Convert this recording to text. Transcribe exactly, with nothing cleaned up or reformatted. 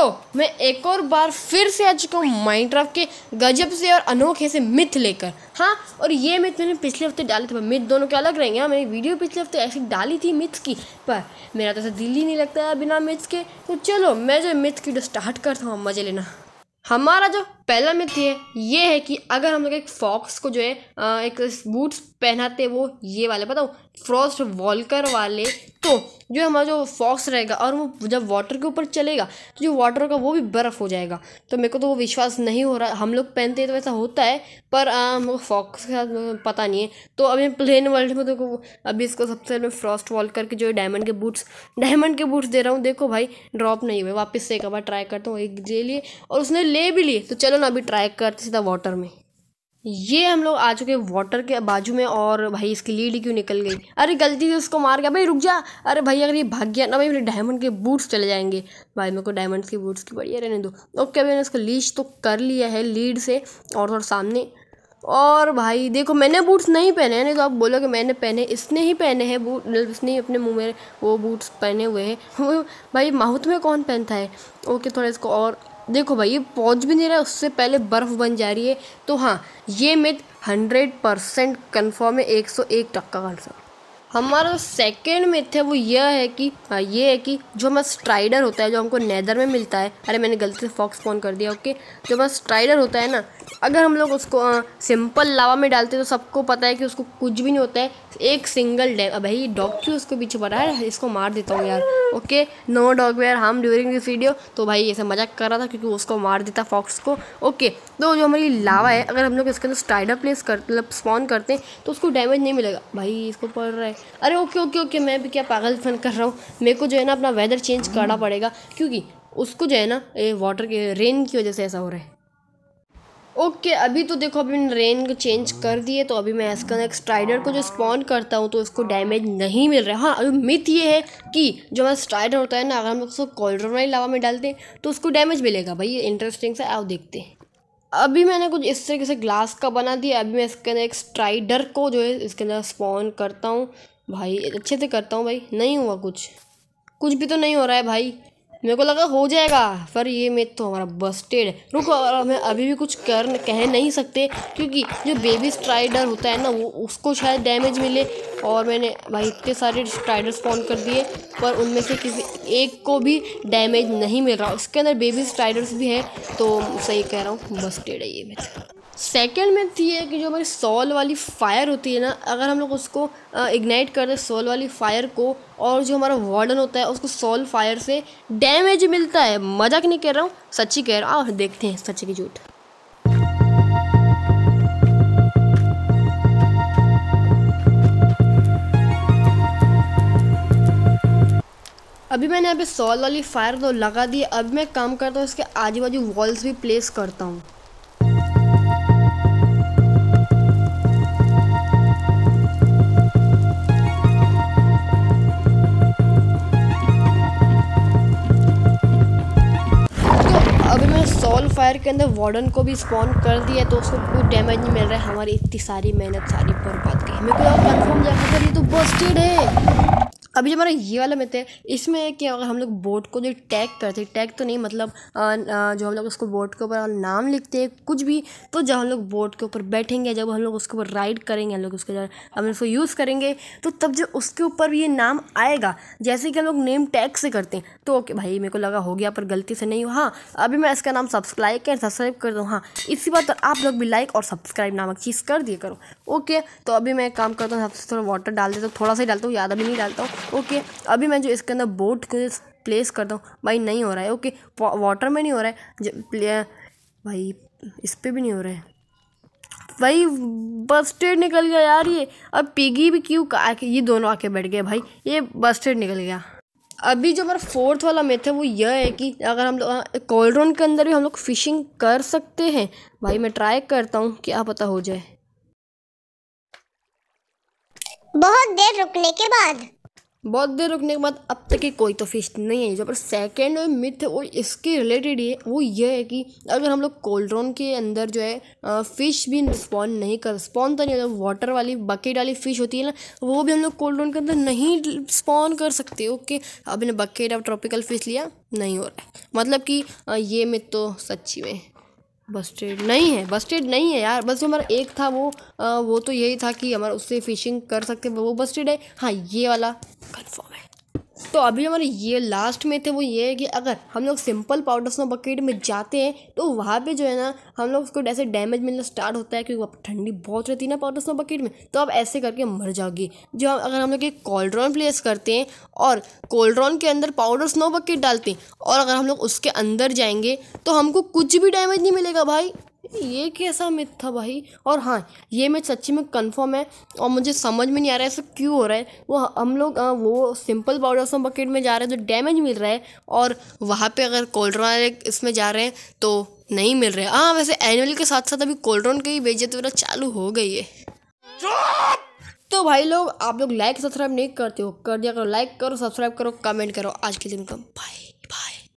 तो मैं एक और बार फिर से आ चुका हूँ माइनक्राफ्ट के गजब से और अनोखे से मिथ लेकर। हाँ, और ये मिथ मैंने पिछले हफ्ते डाले थे, मिथ दोनों के अलग रहेंगे। हाँ, मैंने वीडियो पिछले हफ्ते ऐसी डाली थी मिथ की, पर मेरा तो ऐसा दिल ही नहीं लगता है बिना मिथ के। तो चलो मैं जो मिथ की स्टार्ट करता हूँ, मजे लेना। हमारा जो पहला मिथ है ये है कि अगर हम लोग एक फॉक्स को जो है एक बूट्स पहनाते वो ये वाले बताओ फ्रॉस्ट वॉल्कर वाले, तो जो हमारा जो फॉक्स रहेगा और वो जब वाटर के ऊपर चलेगा तो जो वाटर का वो भी बर्फ़ हो जाएगा। तो मेरे को तो वो विश्वास नहीं हो रहा। हम लोग पहनते हैं तो वैसा होता है, पर हमको फॉक्स के साथ पता नहीं है। तो अभी प्लेन वर्ल्ड में देखो, अभी इसको सबसे पहले फ्रॉस्ट वॉल्कर के जो डायमंड के बूट्स डायमंड के बूट्स दे रहा हूँ। देखो भाई ड्रॉप नहीं हुए, वापस से एक बार ट्राई करता हूँ। एक ले लिए और उसने ले भी लिए, तो चलो ना अभी ट्राई करते सीधा वाटर में। ये हम लोग आ चुके वाटर के बाजू में, और भाई इसकी लीड क्यों निकल गई? अरे गलती से उसको मार गया। भाई रुक जा। अरे भाई अगर ये भाग गया ना भाई मेरे डायमंड के बूट्स चले जाएंगे। भाई मेरे को डायमंड के बूट्स की बढ़िया रहने दो। ओके अभी मैंने इसको लीच तो कर लिया है लीड से, और थोड़ा सामने। और भाई देखो मैंने बूट्स नहीं पहने हैं, नहीं तो आप बोलोगे मैंने पहने, इसने ही पहने हैं बूट, इसने ही अपने मुंह में वो बूट्स पहने हुए हैं। भाई माउथ में कौन पहनता है? ओके थोड़ा इसको, और देखो भाई ये पहुंच भी नहीं रहा है, उससे पहले बर्फ़ बन जा रही है। तो हाँ, ये मिथ हंड्रेड परसेंट कन्फर्म है, एक सौ एक टक्का कन्फर्म। हमारा सेकेंड मिथ है वो यह है कि हाँ ये है कि जो हमारा स्ट्राइडर होता है जो हमको नेदर में मिलता है, अरे मैंने गलती से फॉक्स स्पॉन कर दिया। ओके, जो हमारा स्ट्राइडर होता है ना, अगर हम लोग उसको आ, सिंपल लावा में डालते हैं तो सबको पता है कि उसको कुछ भी नहीं होता है, एक सिंगल डैम। अब भाई डॉग क्यों उसको पीछे पड़ा है, इसको मार देता हूँ यार। Okay, no dog were harm during this video. तो भाई ऐसे मजाक कर रहा था क्योंकि उसको मार देता फॉक्स को। ओके, तो जो हमारी लावा है अगर हम लोग इसके अंदर स्ट्राइडर प्लेस कर मतलब स्पॉन करते हैं तो उसको डैमेज नहीं मिलेगा। भाई इसको पड़ रहा है। अरे ओके ओके ओके मैं भी क्या पागल फन कर रहा हूँ। मेरे को जो है ना अपना वेदर चेंज करना पड़ेगा, क्योंकि उसको जो है ना ये वाटर के रेन की वजह से ऐसा हो रहा है। ओके okay, अभी तो देखो अभी मैंने रेन को चेंज कर दिए, तो अभी मैं इसका एक स्ट्राइडर को जो स्पॉन करता हूँ तो उसको डैमेज नहीं मिल रहा है। हाँ, अभी मिथ ये है कि जो हमारा स्ट्राइडर होता है ना, अगर हम लोग उसको कॉल्ड्रन वाली लावा में डालते हैं तो उसको डैमेज मिलेगा। भाई ये इंटरेस्टिंग सा, आओ देखते हैं। अभी मैंने कुछ इस तरीके से ग्लास का बना दिया। अभी मैं इसके अंदर एक स्ट्राइडर को जो है इसके अंदर स्पॉन करता हूँ। भाई अच्छे से करता हूँ। भाई नहीं हुआ, कुछ कुछ भी तो नहीं हो रहा है भाई। मेरे को लगा हो जाएगा, पर ये मिथ तो हमारा बस्टेड है। रुको, और हमें अभी भी कुछ कर कह नहीं सकते क्योंकि जो बेबी स्ट्राइडर होता है ना वो उसको शायद डैमेज मिले। और मैंने भाई इतने सारे स्ट्राइडर स्पॉन कर दिए पर उनमें से किसी एक को भी डैमेज नहीं मिल रहा। उसके अंदर बेबी स्ट्राइडर्स भी है, तो सही कह रहा हूँ, बस्टेड है ये मिथ। सेकेंड मिथ ये है कि जो हमारी सॉल वाली फायर होती है ना, अगर हम लोग उसको इग्नाइट कर दें सॉल वाली फायर को, और जो हमारा वार्डन होता है उसको सॉल फायर से डैमेज मिलता है। मजाक नहीं कह रहा हूँ, सच्ची कह रहा हूँ। आओ देखते हैं सच्ची की झूठ। अभी मैंने यहाँ पे सॉल वाली फायर तो लगा दी। अब मैं काम करता हूँ इसके आजू बाजू वॉल्स भी प्लेस करता हूँ। अभी मैं सॉल फायर के अंदर वार्डन को भी स्पॉन कर दिया, तो उसको कोई डैमेज नहीं मिल रहा है। हमारी इतनी सारी मेहनत सारी बर्बाद गई। मेरे को कंफर्म जाकर ये तो बस्टेड है। अभी जो हमारा ये वाला मिथ है इसमें क्या होगा, हम लोग बोट को जो टैग करते हैं, टैग तो नहीं मतलब आ, आ, जो हम लोग उसको बोट के ऊपर नाम लिखते हैं कुछ भी, तो जब हम लोग बोट के ऊपर बैठेंगे, जब हम लोग उसके ऊपर राइड करेंगे, हम लोग उसके जब हम उसको यूज़ करेंगे, तो तब जब उसके ऊपर ये नाम आएगा जैसे कि हम लोग नेम टैग से करते हैं, तो ओके भाई मेरे को लगा हो गया पर गलती से नहीं हुआ। हाँ, अभी मैं इसका नाम सब्सक्राइब कर सब्सक्राइब कर दूँ। हाँ, इसी बात पर आप लोग भी लाइक और सब्सक्राइब नामक चीज़ कर दिया करो। ओके, तो अभी मैं काम करता हूँ, सबसे थोड़ा वाटर डाल देता हूँ, थोड़ा सा ही डालता हूँ, ज़्यादा भी नहीं डालता हूँ। ओके, अभी मैं जो इसके अंदर बोट को प्लेस करता हूँ, भाई नहीं हो रहा है। ओके, वाटर में नहीं हो रहा है भाई, इस पर भी नहीं हो रहा है भाई, बस्टेड निकल गया यार ये। अब पिगी भी क्यों आके ये दोनों आके बैठ गए भाई, ये बस्टेड निकल गया। अभी जो हमारा फोर्थ वाला मिथ है वो यह है कि अगर हम लोग कोल्ड्रॉन के अंदर भी हम लोग फिशिंग कर सकते हैं। भाई मैं ट्राई करता हूँ, क्या पता हो जाए। बहुत देर रुकने के बाद बहुत देर रुकने के बाद अब तक की कोई तो फिश नहीं है। जो पर सेकेंड मिथ है वो इसके रिलेटेड ही है, वो ये है कि अगर हम लोग कोल्ड्रॉन के अंदर जो है फ़िश भी स्पॉन नहीं कर स्पॉन तो नहीं होता, वाटर वाली बकेट वाली फ़िश होती है ना, वो भी हम लोग कोल्ड्रॉन के अंदर नहीं स्पॉन कर सकते। ओके, अब ने बकेट ऑफ ट्रॉपिकल फ़िश लिया, नहीं हो रहा है, मतलब कि ये मिथ तो सच्ची में बस्टेड नहीं है। बस्टेड नहीं है यार, बस जो हमारा एक था वो आ, वो तो यही था कि हमारा उससे फिशिंग कर सकते, वो बस्टेड है। हाँ, ये वाला कंफर्म है। तो अभी हमारे ये लास्ट में थे वो ये है कि अगर हम लोग सिंपल पाउडर स्नो बकेट में जाते हैं तो वहाँ पे जो है ना हम लोग उसको ऐसे डैमेज मिलना स्टार्ट होता है, क्योंकि वहाँ ठंडी बहुत रहती है ना पाउडर स्नो बकेट में, तो आप ऐसे करके मर जाओगे। जो अगर हम लोग एक कोल्ड्रॉन प्लेस करते हैं और कोल्ड्रॉन के अंदर पाउडर स्नो बकेट डालते हैं और अगर हम लोग उसके अंदर जाएंगे तो हमको कुछ भी डैमेज नहीं मिलेगा भाई। ये कैसा मिथ था भाई। और हाँ, ये मिथ सच्ची में कंफर्म है और मुझे समझ में नहीं आ रहा है ऐसा क्यों हो रहा है। वो हम लोग आ, वो सिंपल पाउडर स्नो बकेट में जा रहे हैं तो डैमेज मिल रहा है, और वहाँ पे अगर कोल्ड्रॉन इसमें जा रहे हैं तो नहीं मिल रहा है। हाँ, वैसे एनुअल के साथ साथ अभी कोल्ड्रॉन की बेइज्जती वगैरह चालू हो गई है। तो भाई लोग, आप लोग लाइक सब्सक्राइब नहीं करते हो, कर दिया करो, लाइक करो, सब्सक्राइब करो, कमेंट करो। आज के दिन का बाय।